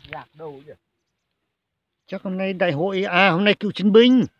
Nhạc đâu chứ? Chắc hôm nay đại hội, à hôm nay cựu chiến binh.